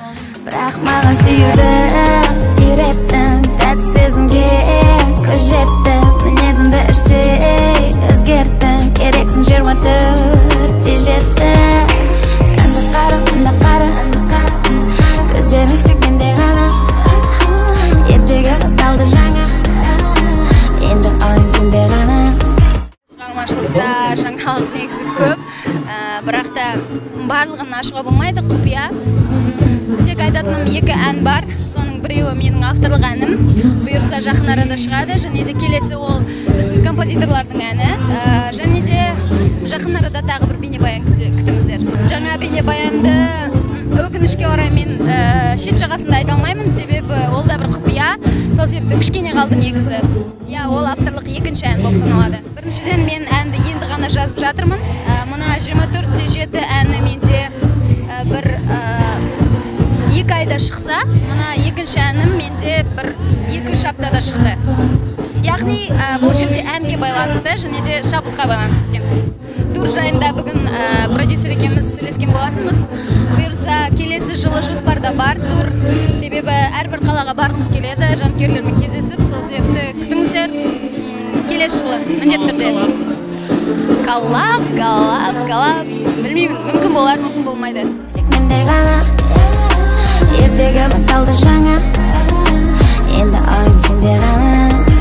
Бірақ маған сүйуді үйреттің, тәтті сезімге көз жетті, мінезімді іштей өзгерттің, керексің 24 жетті. Анда қара, көздерің сүйгенде ғана, ертегі басталды жаңа, енді ойым сенде ғана. Шығармашылықта жаңалық негізі көп, бірақ та барлығын ашуға болмайды, құпия. Тек айтатыным 2 ән бар, соның біреуі менің авторлық әнім, бұйырса жақын арада шығады, және де келесі ол біздің композиторлардың әні, және де жақын арада тағы бір бейнебаян күтіңіздер. Жаңа бейнебаянды өкінішке орай мен шет жағасында айта алмаймын, себебі ол да бір құпия, сол себепті кішкене қалды негізі. Ол авторлық 2-ші ән болып саналады. Біріншіден мен әнді енді ғана жазып жатырмын. Мына 24-7 әні менде бір 2 айда шықса, мына 2-ші әнім менде бір 2-3 аптада шықты. Яғни бұл жерде әнге байланысты, және де шабытқа байланысты екен. Тур жайында бүгін продюсер екеуміз сөйлескен болатынбыз. Бұйырса келесі жылы жоспарда бар тур, себебі әрбір қалаға барғымыз келеді, жанкүйерлермен кездесіп, сол себепті күтіңіздер, келесі жылы міндетті түрде. Коллаб, білмеймін, мүмкін болар, мүмкін болмайды. Ертегі басталды жаңа, енді ойым сенде ғана.